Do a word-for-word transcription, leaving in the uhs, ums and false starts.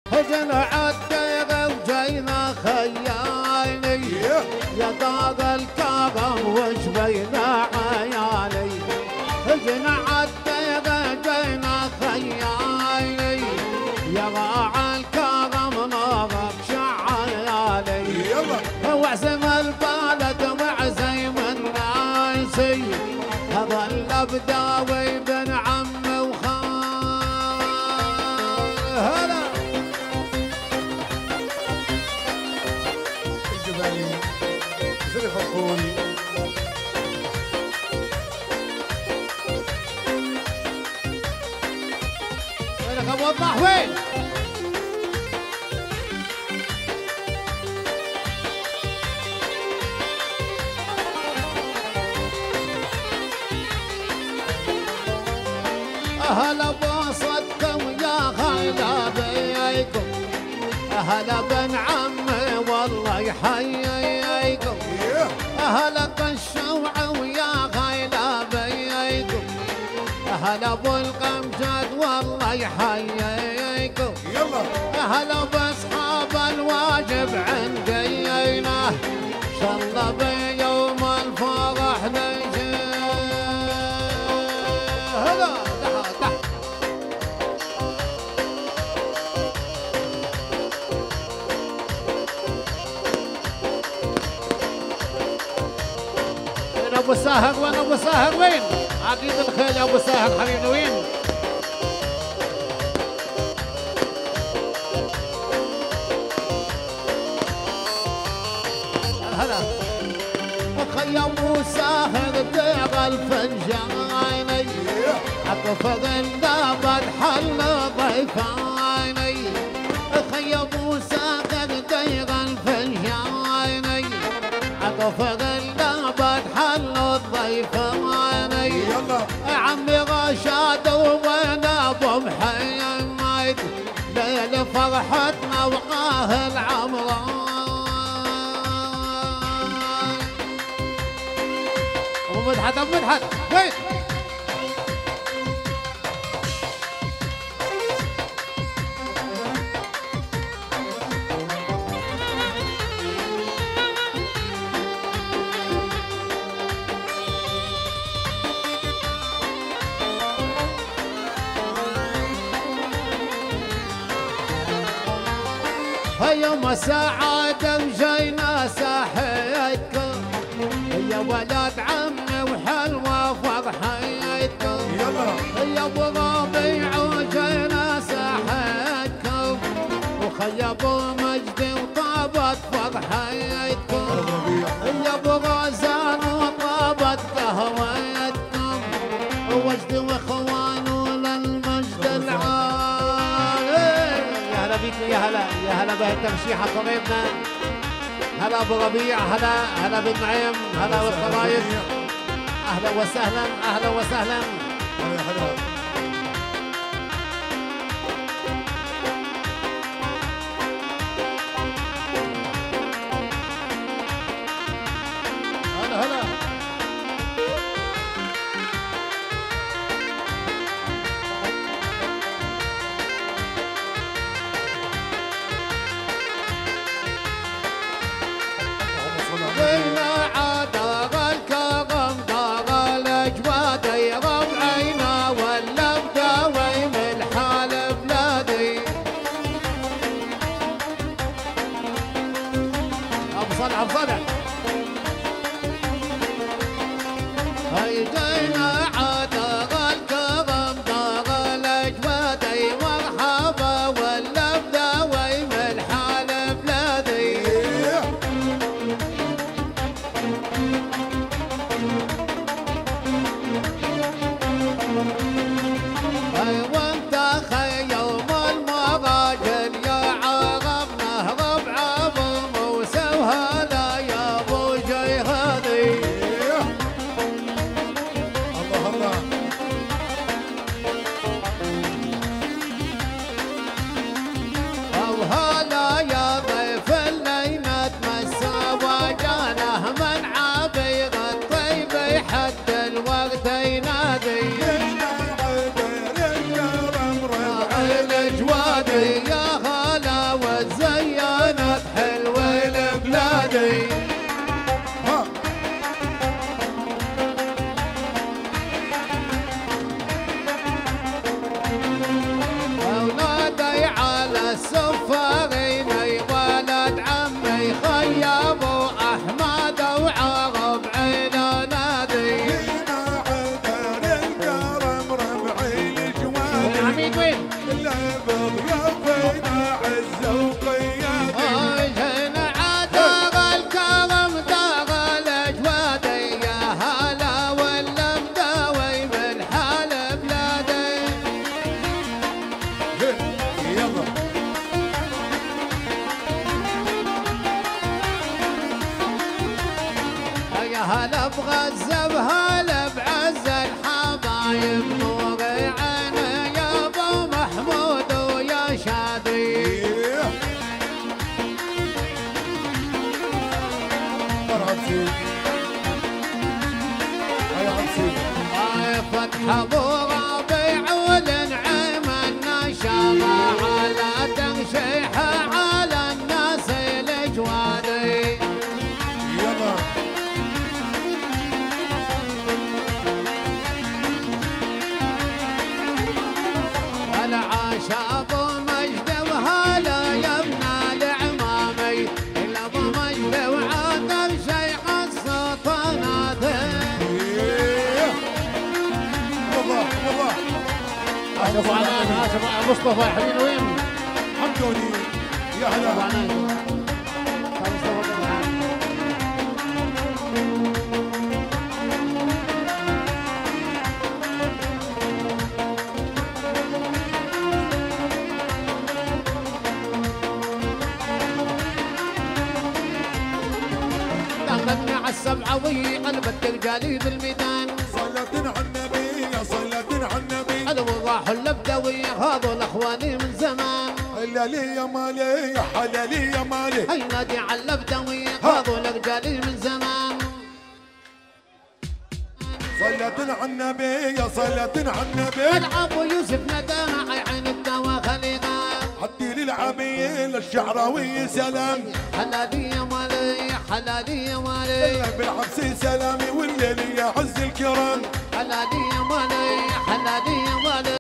هجنا عالديغة وجينا خيالي يا دار الكرم وش بينا عيالي. هجنا عالديغة جينا خيالي يا راعى الكرم نارك شعالي. وعزم البلد وعزيم الناسي هظل بداوي بن عم وخال. هلا الجبالي زرف الطول وينك ابو وضح وين؟ هلا بوسطكم يا هلا بيكم هلا بن عمي والله يحييكم. هلا بالشوعة ويا هلا بيكم هلا ابو القمجد والله يحييكم. هلا باصحاب الواجب عندينا ان شاء الله بيوم الفرح نجي. هلا ابو ساهر وين؟ ابو ساهر وين؟ عقيد الخيل يا ابو ساهر حبيبنا وين؟ هلا خي ابو ساهر دير الفنجاني اكفر النابد حل ضيفاني. خي ابو ساهر دير الفنجاني اكفر النابد حل الضيفاني. عمي رشاد وين ابو محمد ليل فرحتنا وقاه العمران. ابو مدحت ابو مدحت وين؟ يوم سعادة وجينا ساحتكم يا ولد عمي وحلوة فرحتكم. يا ابو ربيع وجينا ساحتكم وخي ابو مجدي وطابت فرحتكم. يا ابو غزال وطابت قهوتكم وجدي واخوانه للمجد العالي. يا هلا بيك يا هلا يا هلا بهالتمشيحة طبيبنا. هلا ابو ربيع هلا هلا بن نعيم هلا والخرايط. اهلا وسهلا اهلا وسهلا. هلا هلا هلا هلا وينا عدار الكرم دار الاجواد ربعينا ولا بداوي من حال بلادي. ابو صالح ابو صالح هاي جينا عدار الكرم دار الاجواد مرحبا ولا بداوي من حال بلادي. اي وانت خي يوم المراجل يا عرب نهرب عظم موسى وهلا يا السفارين ولد عمي خيابو احمد وعرب عين نادي فينا عذر الكرم ربعي الجواد العميد وين؟ اللبض يفينا عز وقيادي هنا عداغ الكرم داغ الاجوادي يا هلا ولا مداوي من حال بلادي يلا يا هلا بغزة بهلا بعز الحبايب نوري عيني يا ابو محمود ويا شادي مرحب فيك هيا عبسي فتح ابو ربيع والنعيم النشامة على تنشيحة على الناس الجوادي يلا العاش ابو مجد وهلا يا ابن العمامي ابو مجد وعاطف شيخ السلطنات والله والله ابو عنان ابو مصطفى حبيبي وين؟ حمدوني يا ابو هلا عنان ابو مصطفى بن عنان. دخلني على السبعوي قلبت رجالي بالميدان صلاة على النبي يا صلاة على النبي حلو راحوا الابدوي هذول اخواني من زمان حلالي يا مالي يا حلالي يا مالي هي نادي على الابدوي هذول رجالي من زمان صلاة على النبي يا صلاة على النبي العب يوسف ندى عين الدوا خليقه حدي للعميل الشعراوي سلام حلالي يا مالي حلالي يا مالي بالعبسي سلامي والليل يا عز الكرام حلالي يا مالي حلالي يا مالي